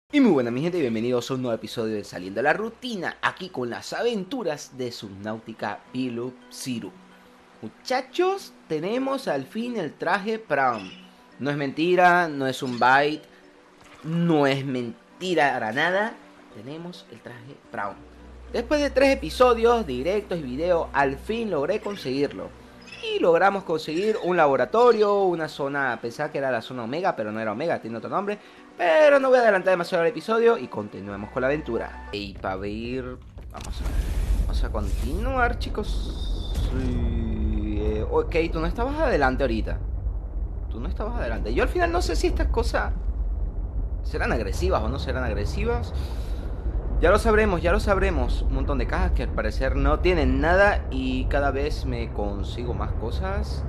Y muy buenas mi gente, bienvenidos a un nuevo episodio de Saliendo de la Rutina, aquí con las aventuras de Subnautica Below Zero. Muchachos, tenemos al fin el traje Prawn. No es mentira, no es un bait, no es mentira para nada. Tenemos el traje Prawn. Después de 3 episodios, directos y video, al fin logré conseguirlo. Y logramos conseguir un laboratorio, una zona, pensaba que era la zona Omega, pero no era Omega, tiene otro nombre. Pero no voy a adelantar demasiado el episodio y continuemos con la aventura. Y para ver, vamos a continuar, chicos. Sí, ok, tú no estabas adelante ahorita. Tú no estabas adelante. Yo al final no sé si estas cosas serán agresivas o no serán agresivas. Ya lo sabremos, ya lo sabremos. Un montón de cajas que al parecer no tienen nada y cada vez me consigo más cosas.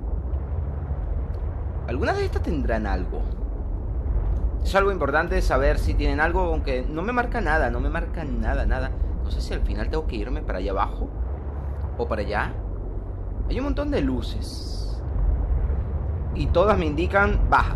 Algunas de estas tendrán algo. Es algo importante saber si tienen algo, aunque no me marca nada, no me marca nada, nada. No sé si al final tengo que irme para allá abajo o para allá. Hay un montón de luces y todas me indican baja.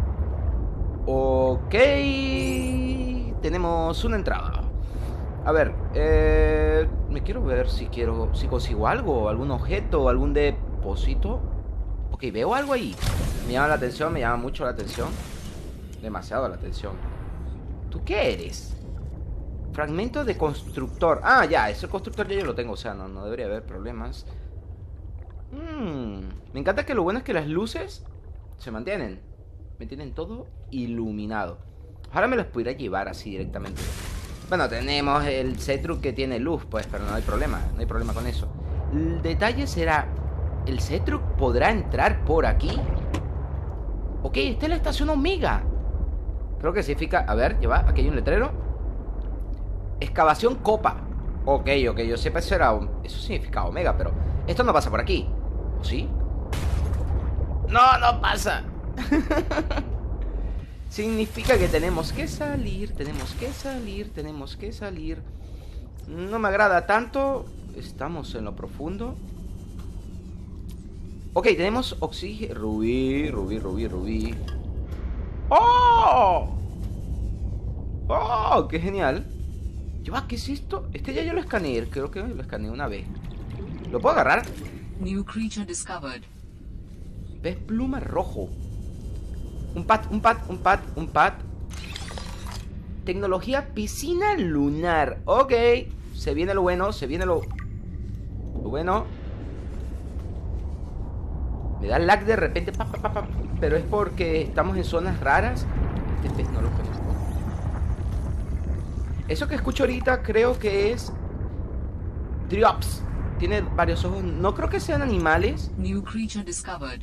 Ok, tenemos una entrada. A ver, me quiero ver si consigo algo, algún objeto, algún depósito. Ok, veo algo ahí. Me llama la atención, me llama mucho la atención. Demasiado la atención. ¿Tú qué eres? Fragmento de constructor. Ah, ya, ese constructor ya yo lo tengo. O sea, no debería haber problemas. Me encanta que lo bueno es que las luces se mantienen. Me tienen todo iluminado. Ahora me los pudiera llevar así directamente. Bueno, tenemos el Setruc que tiene luz, pues, pero no hay problema. No hay problema con eso. El detalle será, ¿el Setruc podrá entrar por aquí? Ok, esta es la estación Omega. Creo que significa, a ver, lleva, aquí hay un letrero. Excavación Copa. Ok, yo sepa eso significa Omega, pero esto no pasa por aquí. ¿O sí? No pasa. Significa que tenemos que salir. No me agrada tanto. Estamos en lo profundo. Ok, tenemos oxígeno. Rubí. ¡Oh! ¡Oh! ¡Qué genial! ¿Qué es esto? Este ya yo lo escaneé. Creo que lo escaneé una vez. ¿Lo puedo agarrar? New creature discovered. Pez pluma rojo. Un pad. Tecnología piscina lunar. Ok. Se viene lo bueno, lo bueno. Me da lag de repente. Pero es porque estamos en zonas raras. Este pez no lo conozco. Eso que escucho ahorita creo que es Driops. Tiene varios ojos. No creo que sean animales. New creature discovered.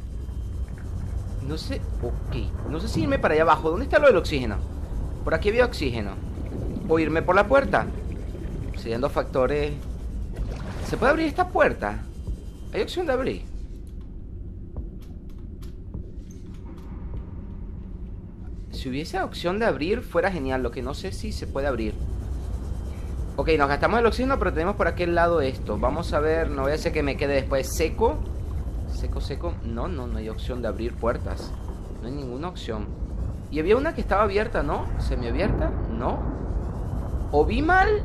No sé. Ok. No sé si irme para allá abajo. ¿Dónde está lo del oxígeno? Por aquí había oxígeno. O irme por la puerta. Serían dos factores. ¿Se puede abrir esta puerta? ¿Hay opción de abrir? Si hubiese opción de abrir, fuera genial. Lo que no sé si se puede abrir. Ok, nos gastamos el oxígeno, pero tenemos por aquel lado esto. Vamos a ver, no voy a hacer que me quede después seco. Seco. No hay opción de abrir puertas. No hay ninguna opción. Y había una que estaba abierta, ¿no? ¿Semiabierta? No. O vi mal,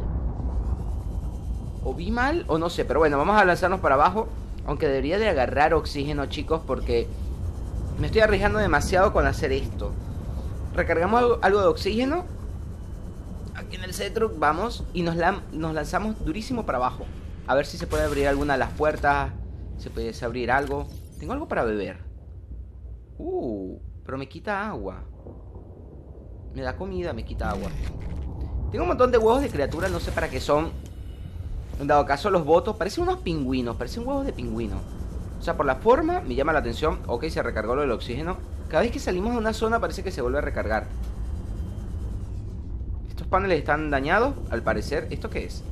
o no sé. Pero bueno, vamos a lanzarnos para abajo. Aunque debería de agarrar oxígeno, chicos, porque me estoy arriesgando demasiado con hacer esto. Recargamos algo de oxígeno. Aquí en el Setruc, vamos. Y nos lanzamos durísimo para abajo. A ver si se puede abrir alguna de las puertas. Se puede abrir algo. Tengo algo para beber. Pero me quita agua. Me da comida, me quita agua. Tengo un montón de huevos de criaturas, no sé para qué son. En dado caso los botos, parecen unos pingüinos. Parecen huevos de pingüino. O sea, por la forma me llama la atención. Ok, se recargó lo del oxígeno. Cada vez que salimos de una zona parece que se vuelve a recargar. Estos paneles están dañados, al parecer. ¿Esto qué es?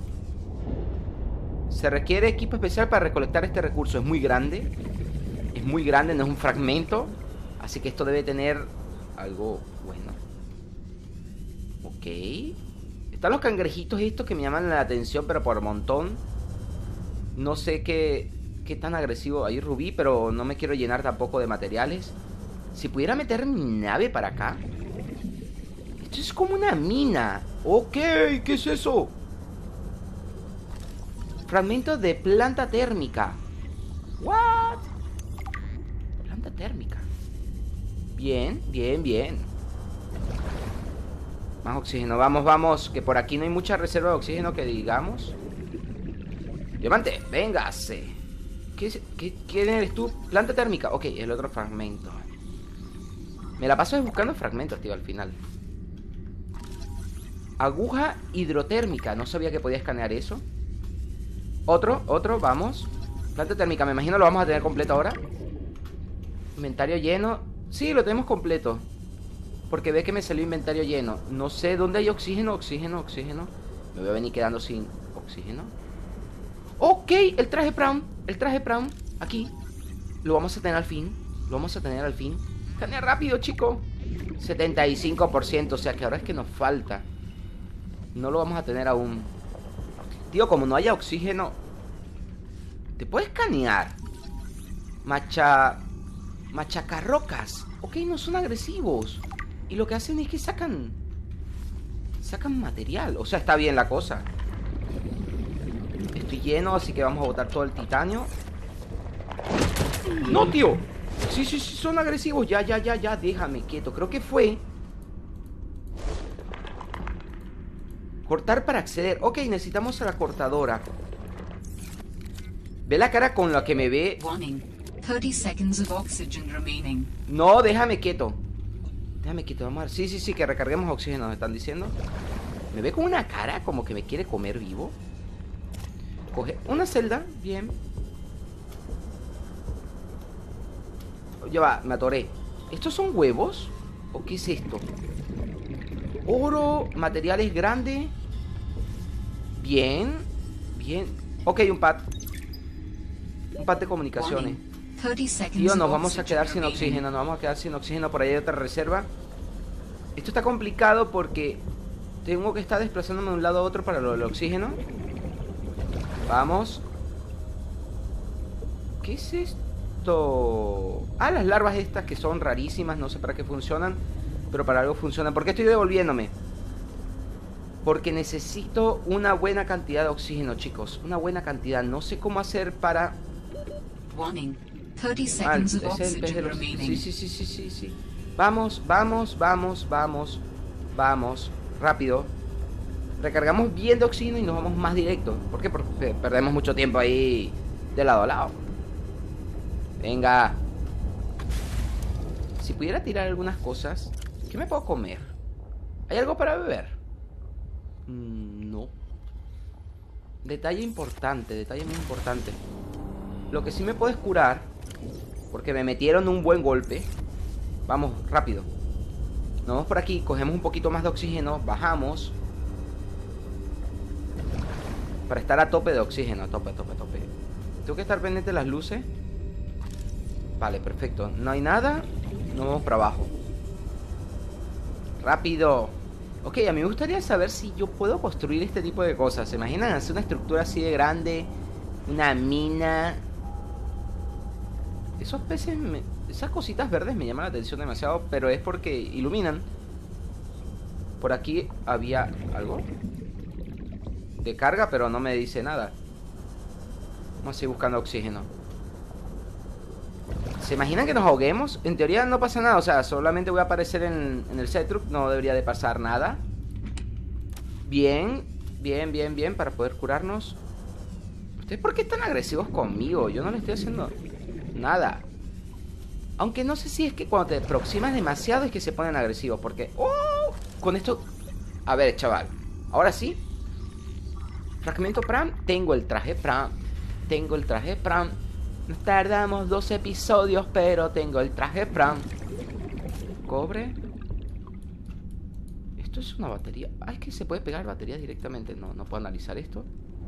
Se requiere equipo especial para recolectar este recurso. Es muy grande. No es un fragmento. Así que esto debe tener algo bueno. Ok. Están los cangrejitos estos que me llaman la atención, pero por montón. No sé qué tan agresivo. Hay rubí, pero no me quiero llenar tampoco de materiales. Si pudiera meter mi nave para acá. Esto es como una mina. Ok, ¿qué es eso? Fragmentos de planta térmica. What? Planta térmica. Bien, bien, bien. Más oxígeno, vamos, vamos. Que por aquí no hay mucha reserva de oxígeno que digamos. Diamante, véngase. ¿Quién eres tú? Planta térmica. Ok, el otro fragmento. Me la paso buscando fragmentos, tío, al final. Aguja hidrotérmica. No sabía que podía escanear eso. Otro, vamos. Planta térmica, me imagino lo vamos a tener completo ahora. Inventario lleno. Sí, lo tenemos completo. Porque ve que me salió inventario lleno. No sé dónde hay oxígeno, oxígeno. Me voy a venir quedando sin oxígeno. Ok, el traje Brown. Aquí. Lo vamos a tener al fin. Escanea rápido, chico. 75%, o sea que ahora es que nos falta. No lo vamos a tener aún. Tío, como no haya oxígeno, te puedes escanear. Machacarrocas. Ok, no son agresivos. Y lo que hacen es que sacan material. O sea, está bien la cosa. Estoy lleno, así que vamos a botar todo el titanio. ¡No, tío! Sí, son agresivos. Ya, déjame quieto. Creo que fue cortar para acceder. Ok, necesitamos a la cortadora. Ve la cara con la que me ve. Warning. 30 seconds of oxygen remaining. No, déjame quieto, vamos a ver. Sí, que recarguemos oxígeno, nos están diciendo. Me ve con una cara como que me quiere comer vivo. Coge una celda, bien. Ya va, me atoré. ¿Estos son huevos? ¿O qué es esto? Oro, materiales grandes. Bien. Ok, un pad de comunicaciones. Tío, nos vamos a quedar sin oxígeno. Por ahí hay otra reserva. Esto está complicado porque tengo que estar desplazándome de un lado a otro para lo del oxígeno. Vamos. ¿Qué es esto? Ah, las larvas estas que son rarísimas. No sé para qué funcionan, pero para algo funcionan. ¿Por qué estoy devolviéndome? Porque necesito una buena cantidad de oxígeno, chicos. Una buena cantidad. No sé cómo hacer para... Warning. 30 seconds of oxygen remaining. Sí. Vamos. Rápido. Recargamos bien de oxígeno y nos vamos más directo. ¿Por qué? Porque perdemos mucho tiempo ahí de lado a lado. Venga. Si pudiera tirar algunas cosas, ¿qué me puedo comer? ¿Hay algo para beber? No. Detalle muy importante. Lo que sí me puedo es curar, porque me metieron un buen golpe. Vamos, rápido. Nos vamos por aquí, cogemos un poquito más de oxígeno. Bajamos para estar a tope de oxígeno. A tope. Tengo que estar pendiente de las luces. Vale, perfecto. No hay nada. Nos vamos para abajo. Rápido. Ok, a mí me gustaría saber si yo puedo construir este tipo de cosas. ¿Se imaginan hacer una estructura así de grande? Una mina. Esos peces, esas cositas verdes me llaman la atención demasiado, pero es porque iluminan. Por aquí había algo de carga, pero no me dice nada. Vamos a seguir buscando oxígeno. ¿Se imaginan que nos ahoguemos? En teoría no pasa nada, o sea, solamente voy a aparecer en el set truck. No debería de pasar nada. Bien, para poder curarnos. ¿Ustedes por qué están agresivos conmigo? Yo no les estoy haciendo nada. Aunque no sé si es que cuando te aproximas demasiado es que se ponen agresivos. Porque, con esto... A ver, chaval, ahora sí. Fragmento Pram. Tengo el traje Pram. Nos tardamos 2 episodios, pero tengo el traje Pram. Cobre. Esto es una batería. Ah, es que se puede pegar baterías directamente. No puedo analizar esto.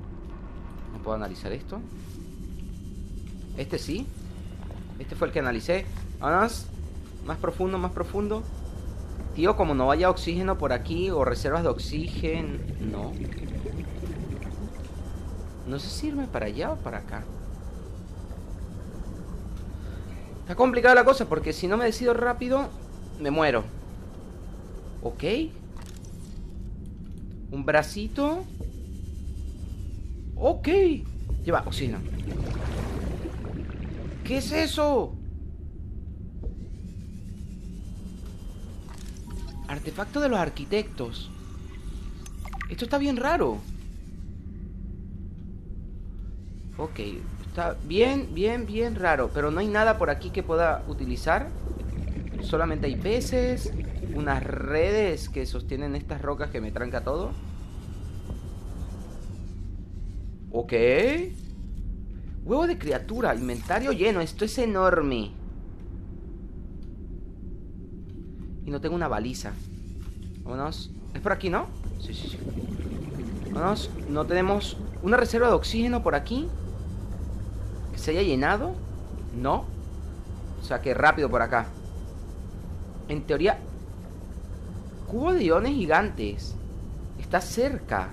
Este sí. Este fue el que analicé. Vámonos. Más profundo. Tío, como no haya oxígeno por aquí o reservas de oxígeno. No sé si irme para allá o para acá. Está complicada la cosa porque si no me decido rápido me muero. Ok. Un bracito. Ok. Lleva oxígeno. ¿Qué es eso? Artefacto de los arquitectos. Esto está bien raro. Ok. Está bien raro. Pero no hay nada por aquí que pueda utilizar. Solamente hay peces. Unas redes que sostienen estas rocas que me tranca todo. Ok. Huevo de criatura. Inventario lleno. Esto es enorme. Y no tengo una baliza. Vámonos. ¿Es por aquí, no? Sí. Vámonos. No tenemos una reserva de oxígeno por aquí. Que se haya llenado. No. O sea que rápido por acá. En teoría. Cubo de iones gigantes. Está cerca.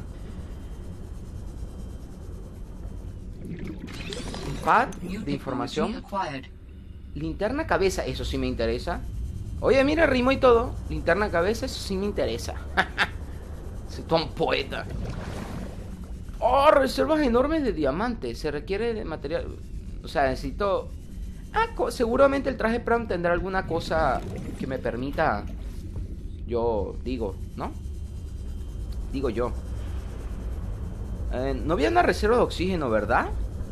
Un pad de información. Linterna cabeza. Eso sí me interesa. Oye, mira, rimo y todo. Linterna cabeza, eso sí me interesa. Soy todo un poeta. Oh, reservas enormes de diamantes. Se requiere de material. O sea, necesito... seguramente el traje Pram tendrá alguna cosa que me permita... Yo digo, ¿no? Digo yo. No había una reserva de oxígeno, ¿verdad?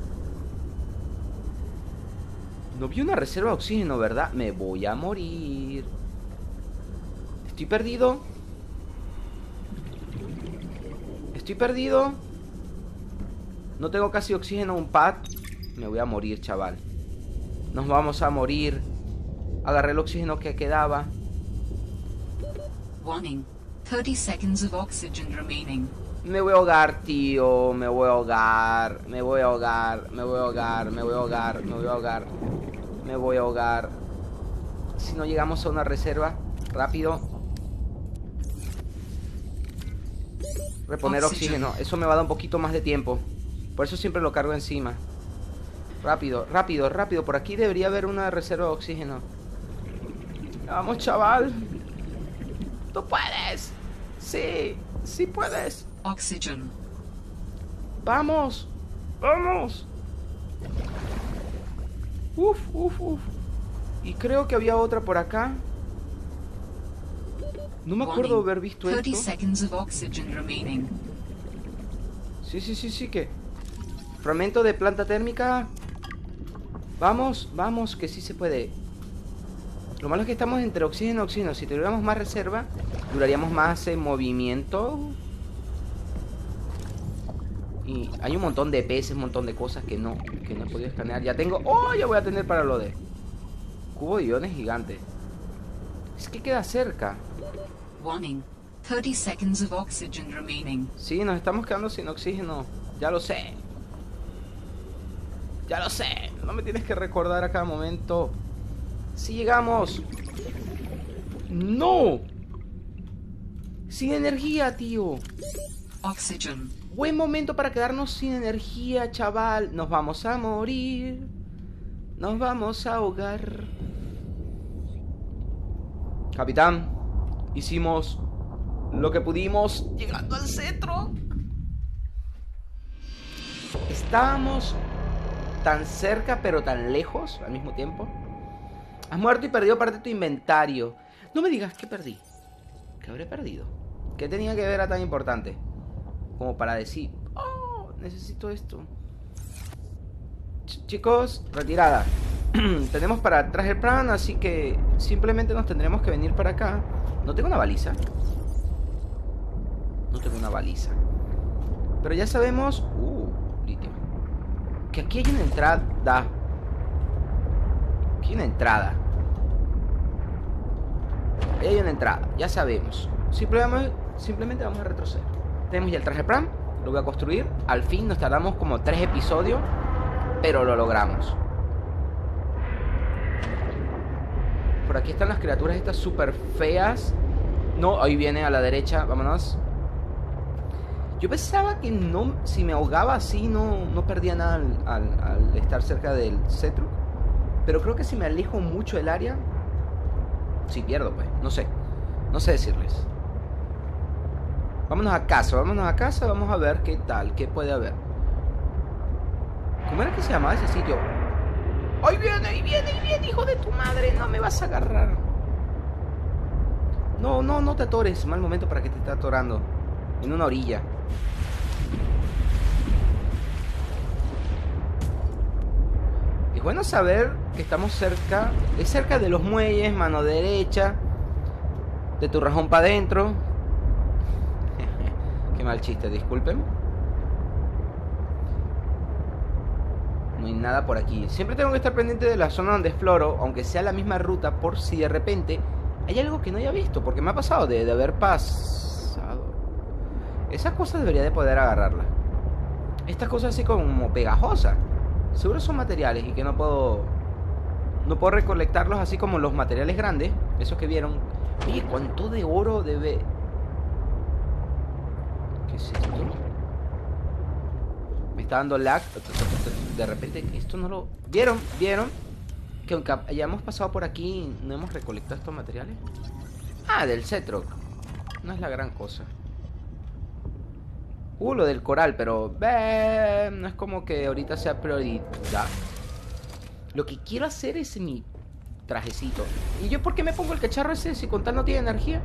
No vi una reserva de oxígeno, ¿verdad? Me voy a morir. Estoy perdido. Estoy perdido. No tengo casi oxígeno. Un pad. Me voy a morir, chaval. Nos vamos a morir. Agarré el oxígeno que quedaba. Warning. 30 seconds of oxygen remaining. Me voy a ahogar, tío. Me voy a ahogar. Me voy a ahogar. Me voy a ahogar. Me voy a ahogar. Me voy a ahogar. Me voy a ahogar. Si no llegamos a una reserva. Rápido. Reponer oxígeno. Eso me va a dar un poquito más de tiempo. Por eso siempre lo cargo encima. Rápido, rápido, rápido. Por aquí debería haber una reserva de oxígeno. Vamos, chaval. Tú puedes. Sí, sí puedes. Oxygen. Vamos. Vamos. Uf. Y creo que había otra por acá. No me acuerdo de haber visto esto. 30 seconds of oxygen remaining. Sí, que... Fragmento de planta térmica. Vamos, que sí se puede. Lo malo es que estamos entre oxígeno y oxígeno. Si tuviéramos más reserva, duraríamos más en movimiento. Y hay un montón de peces, un montón de cosas que no he podido escanear. Ya tengo... ¡Oh! Ya voy a tener para lo de... Cubo de iones gigante. Es que queda cerca. Warning. 30 seconds of oxygen remaining. Sí, nos estamos quedando sin oxígeno. Ya lo sé. Ya lo sé. No me tienes que recordar a cada momento. Si llegamos. ¡No! Sin energía, tío. Oxygen. Buen momento para quedarnos sin energía, chaval. Nos vamos a morir. Nos vamos a ahogar. Capitán, hicimos lo que pudimos llegando al centro. Estábamos tan cerca pero tan lejos al mismo tiempo. Has muerto y perdido parte de tu inventario. No me digas que perdí. ¿Qué habré perdido? ¿Qué tenía que ver a tan importante? Como para decir, oh, necesito esto. Chicos, retirada. Tenemos para traje Pram, así que simplemente nos tendremos que venir para acá. No tengo una baliza. No tengo una baliza. Pero ya sabemos... litio. Que aquí hay una entrada. Aquí hay una entrada. Ahí hay una entrada, ya sabemos. Simplemente vamos a retroceder. Tenemos ya el traje Pram. Lo voy a construir. Al fin nos tardamos como 3 episodios, pero lo logramos. Por aquí están las criaturas estas súper feas. No, ahí viene a la derecha. Vámonos. Yo pensaba que no, si me ahogaba así no perdía nada al estar cerca del cetro. Pero creo que si me alejo mucho del área, sí pierdo, pues. No sé decirles. Vámonos a casa, vamos a ver qué tal, qué puede haber. ¿Cómo era que se llamaba ese sitio? ¡Ahí viene, hijo de tu madre! No me vas a agarrar. No te atores. Mal momento para que te esté atorando. En una orilla. Es bueno saber que estamos cerca. Es cerca de los muelles, mano derecha. De tu rajón para adentro. Qué mal chiste, disculpen. No hay nada por aquí. Siempre tengo que estar pendiente de la zona donde exploro, aunque sea la misma ruta, por si de repente hay algo que no haya visto, porque me ha pasado de haber pasado. Esas cosas debería de poder agarrarlas. Estas cosas así como pegajosas, seguro son materiales y que no puedo recolectarlos así como los materiales grandes, esos que vieron. Oye, ¿cuánto de oro debe? ¿Qué es esto? Me está dando lag. De repente, esto no lo... ¿Vieron? Que aunque hayamos pasado por aquí, no hemos recolectado estos materiales. Ah, del Cetroc. No es la gran cosa. Lo del coral, pero... no es como que ahorita sea prioridad. Lo que quiero hacer es mi trajecito. ¿Y yo por qué me pongo el cacharro ese si con tal no tiene energía?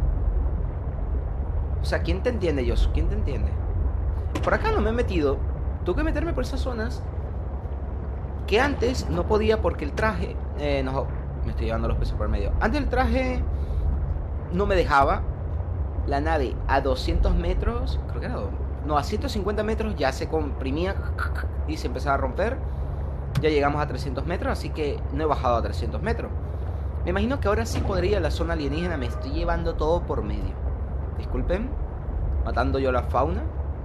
O sea, ¿quién te entiende, Josu? ¿Quién te entiende? Por acá no me he metido. Tengo que meterme por esas zonas que antes no podía porque el traje... no, me estoy llevando los pesos por el medio. Antes el traje no me dejaba. La nave a 200 metros... Creo que era... No, a 150 metros ya se comprimía y se empezaba a romper. Ya llegamos a 300 metros, así que no he bajado a 300 metros. Me imagino que ahora sí podría ir a la zona alienígena. Me estoy llevando todo por medio. Disculpen. Matando yo la fauna.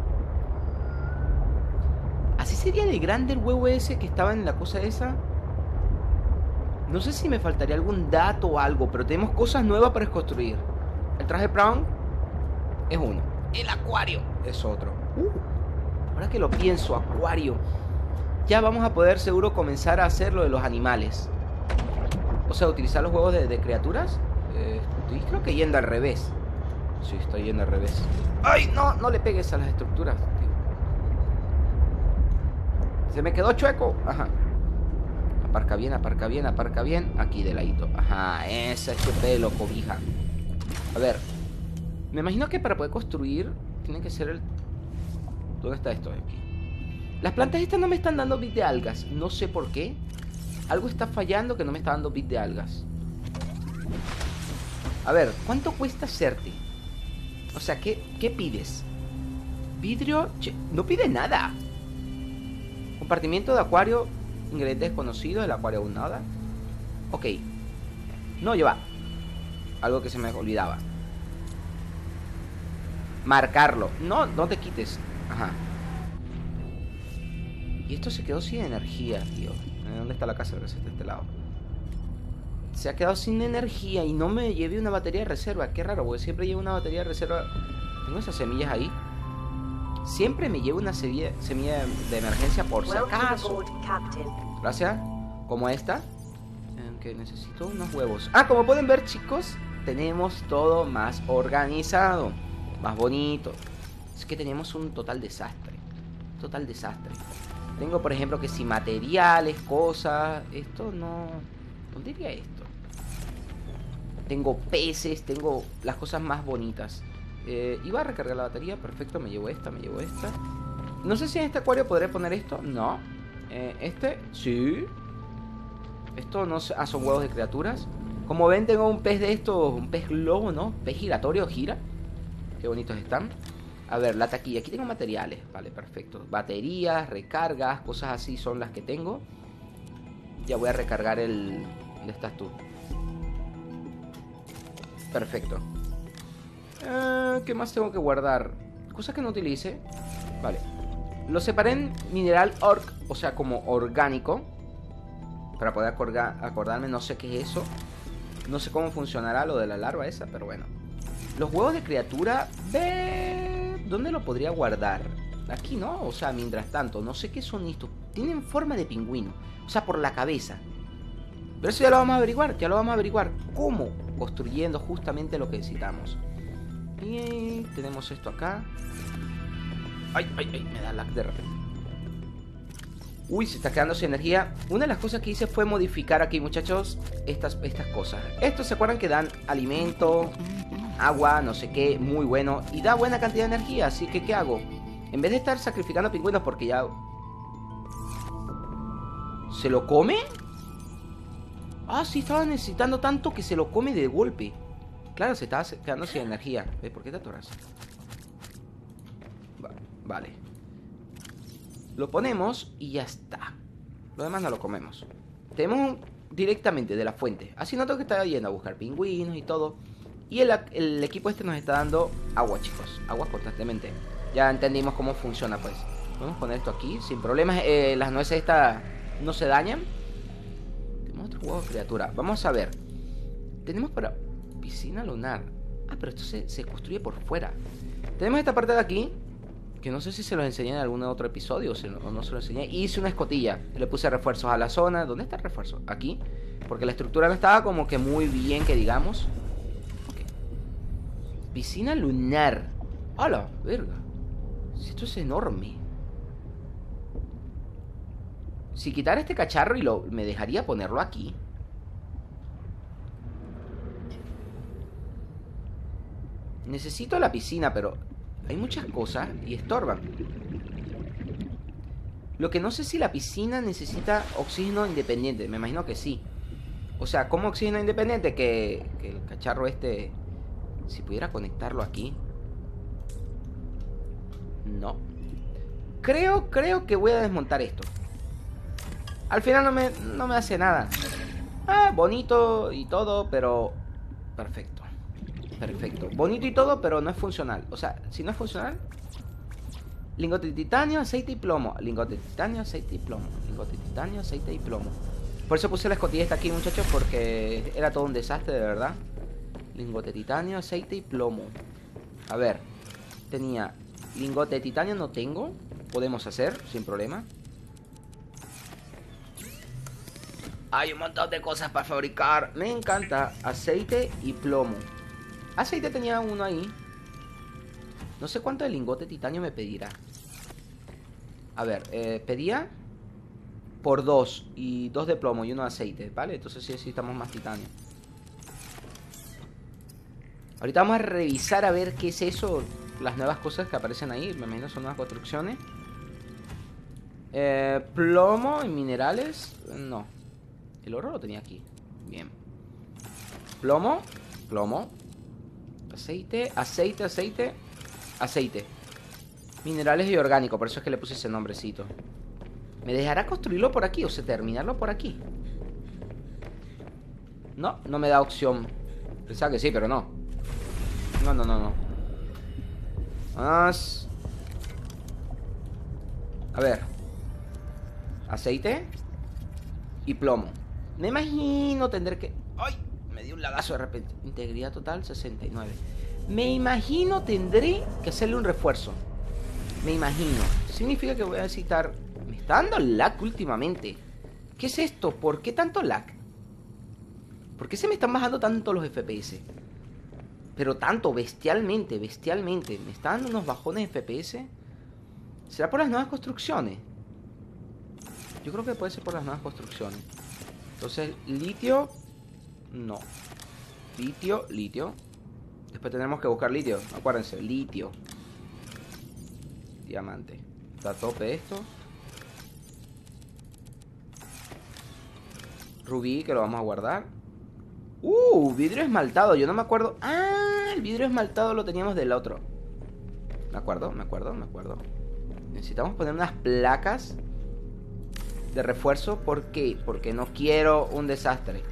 ¿Así sería de grande el huevo ese que estaba en la cosa esa? No sé si me faltaría algún dato o algo, pero tenemos cosas nuevas para construir. El traje Brown es uno. El acuario es otro. Ahora que lo pienso, acuario. Ya vamos a poder seguro comenzar a hacer lo de los animales. O sea, utilizar los huevos de criaturas. Estoy creo que yendo al revés. Sí, estoy yendo al revés. ¡Ay! No le pegues a las estructuras, tío. Se me quedó chueco. Ajá. Aparca bien. Aquí de ladito. Ajá, ese es tu pelo, cobija. A ver. Me imagino que para poder construir tiene que ser el... ¿Dónde está esto? Aquí. Las plantas estas no me están dando bit de algas. No sé por qué. Algo está fallando que no me está dando bit de algas. A ver, ¿cuánto cuesta hacerte? O sea, ¿qué pides? Vidrio... Che, no pide nada. Compartimiento de acuario. Ingredientes desconocidos. El acuario aún nada. Ok. No, lleva. Algo que se me olvidaba. Marcarlo. No te quites. Ajá. Y esto se quedó sin energía, tío. ¿Dónde está la casa? Que está de este lado. Se ha quedado sin energía y no me llevé una batería de reserva. Qué raro, porque siempre llevo una batería de reserva. Tengo esas semillas ahí. Siempre me llevo una semilla de emergencia por si acaso. Gracias. Como esta. Que necesito unos huevos. Ah, como pueden ver, chicos, tenemos todo más organizado. Más bonito. Es que tenemos un total desastre. Total desastre. Tengo, por ejemplo, que si materiales, cosas. Esto no... ¿Dónde iría esto? Tengo peces, tengo las cosas más bonitas. Iba a recargar la batería, perfecto, me llevo esta. No sé si en este acuario podré poner esto. No. Este, sí. Esto no sé. Ah, son huevos de criaturas. Como ven, tengo un pez de estos. Un pez globo, ¿no? Pez giratorio, gira. Qué bonitos están. A ver, la taquilla. Aquí tengo materiales. Vale, perfecto. Baterías, recargas, cosas así son las que tengo. Ya voy a recargar el... ¿Dónde estás tú? Perfecto. ¿Qué más tengo que guardar? Cosas que no utilice. Vale. Lo separé en mineral orc, o sea, como orgánico. Para poder acordarme, no sé qué es eso. No sé cómo funcionará lo de la larva esa, pero bueno. Los huevos de criatura, ¿dónde lo podría guardar? Aquí, ¿no? O sea, mientras tanto, no sé qué son estos. Tienen forma de pingüino. O sea, por la cabeza. Pero eso ya lo vamos a averiguar. ¿Cómo? Construyendo justamente lo que necesitamos. Y tenemos esto acá. Ay, ay, ay, me da lag de repente. Uy, se está quedando sin energía. Una de las cosas que hice fue modificar aquí, muchachos, estas cosas. Estos, ¿se acuerdan que dan alimento, agua, no sé qué? Muy bueno. Y da buena cantidad de energía, así que ¿qué hago? En vez de estar sacrificando pingüinos porque ya... ¿Se lo come? Ah, sí, estaba necesitando tanto que se lo come de golpe. Claro, se estaba quedando sin energía. ¿Ves? ¿Por qué te atoras? Vale. Lo ponemos y ya está. Lo demás no lo comemos. Tenemos directamente de la fuente. Así no tengo que estar yendo a buscar pingüinos y todo. Y el equipo este nos está dando agua, chicos. Agua constantemente. Ya entendimos cómo funciona, pues. Podemos poner esto aquí sin problemas. Las nueces estas no se dañan. Tenemos otro huevo de criatura. Vamos a ver. Tenemos para piscina lunar. Ah, pero esto se construye por fuera. Tenemos esta parte de aquí, que no sé si se los enseñé en algún otro episodio o no se lo enseñé. Hice una escotilla. Le puse refuerzos a la zona. ¿Dónde está el refuerzo? Aquí. Porque la estructura no estaba como que muy bien, que digamos. Okay. Piscina lunar. ¡Hala! Verga. Esto es enorme. Si quitara este cacharro y me dejaría ponerlo aquí. Necesito la piscina, pero hay muchas cosas y estorban. Lo que no sé si la piscina necesita oxígeno independiente. Me imagino que sí. O sea, ¿cómo oxígeno independiente? Que el cacharro este... Si pudiera conectarlo aquí. No. Creo que voy a desmontar esto. Al final no me hace nada. Ah, bonito y todo, pero... Perfecto. Perfecto. Bonito y todo, pero no es funcional. O sea, si no es funcional... Lingote de titanio, aceite y plomo. Lingote de titanio, aceite y plomo. Lingote de titanio, aceite y plomo. Por eso puse la escotilla esta aquí, muchachos, porque era todo un desastre, de verdad. Lingote de titanio, aceite y plomo. A ver. Tenía... Lingote de titanio no tengo. Podemos hacer, sin problema. Hay un montón de cosas para fabricar. Me encanta. Aceite y plomo. Aceite tenía uno ahí. No sé cuánto de lingote de titanio me pedirá. A ver, pedía por 2 y 2 de plomo y 1 de aceite, ¿vale? Entonces sí necesitamos más titanio. Ahorita vamos a revisar a ver qué es eso. Las nuevas cosas que aparecen ahí. Me imagino son nuevas construcciones. Plomo y minerales. No. El oro lo tenía aquí. Bien. Plomo. Plomo. Aceite. Aceite, aceite. Aceite. Minerales y orgánico. Por eso es que le puse ese nombrecito. ¿Me dejará construirlo por aquí? O sea, terminarlo por aquí. No, no me da opción. Pensaba que sí, pero no. No. Más. A ver. Aceite. Y plomo. Me imagino tendré que... ¡Ay! Me dio un lagazo de repente. Integridad total 69. Me imagino tendré que hacerle un refuerzo. Me imagino. Significa que voy a necesitar... Me está dando lag últimamente. ¿Qué es esto? ¿Por qué tanto lag? ¿Por qué se me están bajando tanto los FPS? Pero tanto, bestialmente. Me está dando unos bajones de FPS. ¿Será por las nuevas construcciones? Yo creo que puede ser por las nuevas construcciones. Entonces, litio. No. Litio. Después tendremos que buscar litio. Acuérdense, litio. Diamante. Está a tope esto. Rubí, que lo vamos a guardar. Vidrio esmaltado. Yo no me acuerdo. Ah, el vidrio esmaltado lo teníamos del otro. Me acuerdo. Necesitamos poner unas placas de refuerzo. ¿Por qué? Porque no quiero un desastre.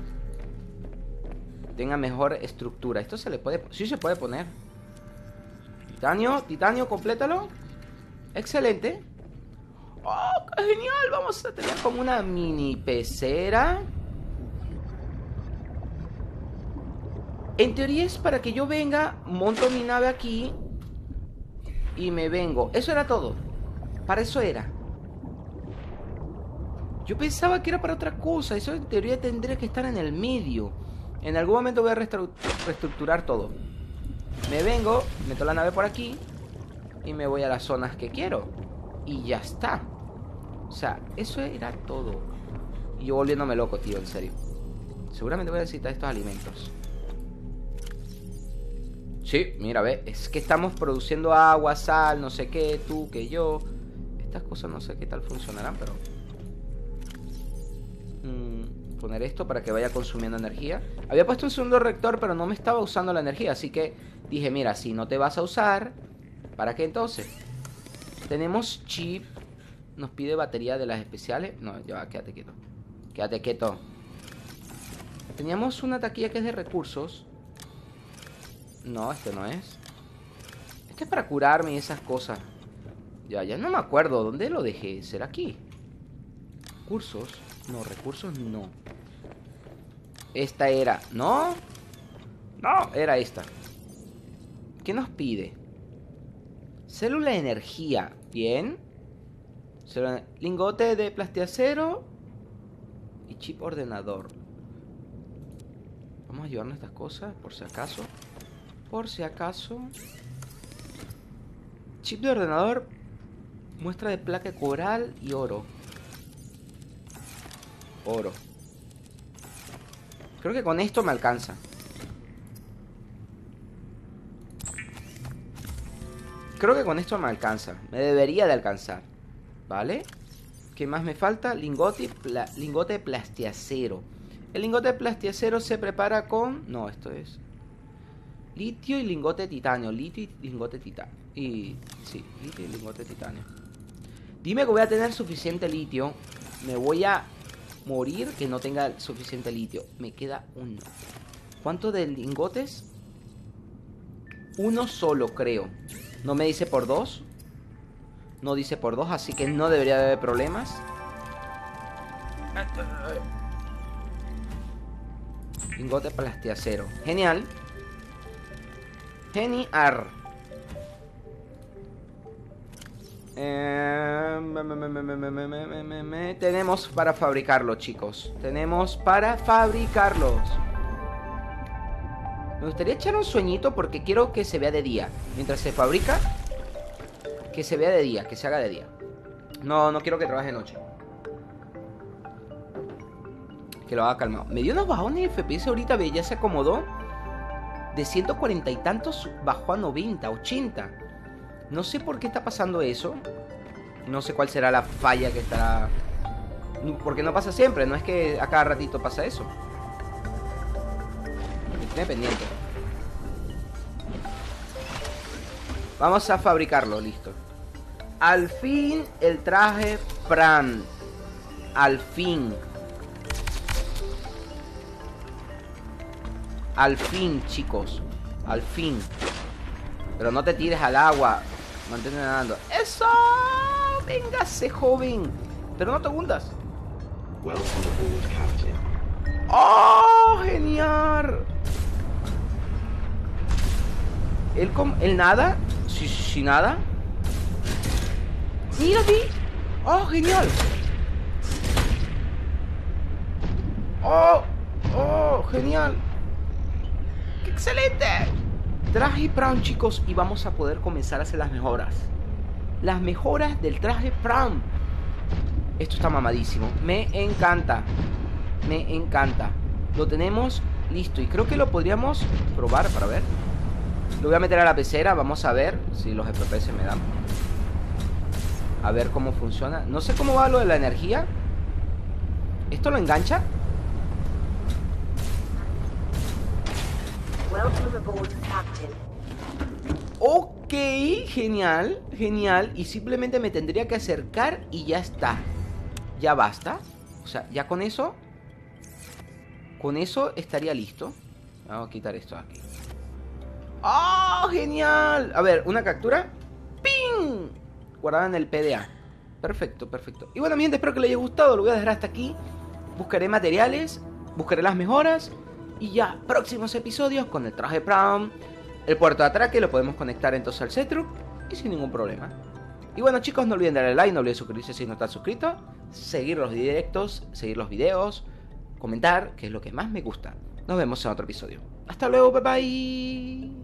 Tenga mejor estructura. Esto se le puede... Sí se puede poner. Titanio, complétalo. Excelente. ¡Oh, qué genial! Vamos a tener como una mini pecera. En teoría es para que yo venga, monto mi nave aquí y me vengo. Eso era todo. Para eso era. Yo pensaba que era para otra cosa. Eso en teoría tendría que estar en el medio. En algún momento voy a reestructurar todo. Me vengo, meto la nave por aquí y me voy a las zonas que quiero. Y ya está. O sea, eso era todo. Y yo volviéndome loco, tío, en serio. Seguramente voy a necesitar estos alimentos. Sí, mira, ve. Es que estamos produciendo agua, sal, no sé qué, tú, que yo. Estas cosas no sé qué tal funcionarán, pero... poner esto para que vaya consumiendo energía. Había puesto un segundo reactor, pero no me estaba usando la energía. Así que dije, mira, si no te vas a usar, ¿para qué entonces? Tenemos chip. Nos pide batería de las especiales. No, ya, quédate quieto. Quédate quieto. Teníamos una taquilla que es de recursos. No, este no es. Este es para curarme y esas cosas. Ya no me acuerdo. ¿Dónde lo dejé? ¿Será aquí? Recursos. No, recursos no. Esta era... ¿No? No, era esta. ¿Qué nos pide? Célula de energía. Bien. Lingote de plastiacero. Y chip ordenador. Vamos a llevarnos estas cosas por si acaso. Por si acaso. Chip de ordenador. Muestra de placa de coral y oro. Oro. Creo que con esto me alcanza. Creo que con esto me alcanza. Me debería de alcanzar. ¿Vale? ¿Qué más me falta? Lingote de plastiacero. El lingote de plastiacero se prepara con... No, esto es... litio y lingote de titanio. Litio y lingote de titanio. Sí, litio y lingote de titanio. Dime que voy a tener suficiente litio. Me voy a morir que no tenga suficiente litio. Me queda uno. ¿Cuánto de lingotes? Uno solo, creo. No me dice por dos. No dice por dos, así que no debería haber problemas. Lingote plastiacero. Genial. Genial. Tenemos para fabricarlo, chicos. Tenemos para fabricarlos. Me gustaría echar un sueñito porque quiero que se vea de día. Mientras se fabrica, que se vea de día, que se haga de día. No quiero que trabaje de noche. Que lo haga calmado. Me dio unos bajones de FPS ahorita, ve, ya se acomodó. De 140 y tantos bajó a 90, 80. No sé por qué está pasando eso. No sé cuál será la falla que estará... Porque no pasa siempre, no es que a cada ratito pasa eso. Tiene pendiente. Vamos a fabricarlo, listo. Al fin el traje Pran. Al fin. Al fin, chicos. Al fin. Pero no te tires al agua. Mantente nadando. ¡Eso! Véngase, joven. Pero no te hundas. ¡Oh! ¡Genial! ¿Él nada? Si nada. ¡Mira, vi! ¡Oh, genial! ¡Oh, genial! ¡Qué excelente! Traje Pran, chicos, y vamos a poder comenzar a hacer las mejoras. Las mejoras del traje Pran. Esto está mamadísimo. Me encanta. Me encanta. Lo tenemos listo y creo que lo podríamos probar para ver. Lo voy a meter a la pecera. Vamos a ver si los FPS me dan. A ver cómo funciona. No sé cómo va lo de la energía. ¿Esto lo engancha? Ok, genial, genial. Y simplemente me tendría que acercar y ya está. Ya basta. O sea, ya con eso estaría listo. Vamos a quitar esto de aquí. ¡Oh, genial! A ver, una captura. ¡Ping! Guardada en el PDA. Perfecto, perfecto. Y bueno, mi gente, espero que les haya gustado. Lo voy a dejar hasta aquí. Buscaré materiales, buscaré las mejoras. Y ya, próximos episodios con el traje Pran. El puerto de atraque lo podemos conectar entonces al Setrup y sin ningún problema. Y bueno, chicos, no olviden darle like, no olviden suscribirse si no están suscritos, seguir los directos, seguir los videos, comentar, que es lo que más me gusta. Nos vemos en otro episodio. Hasta luego, bye bye.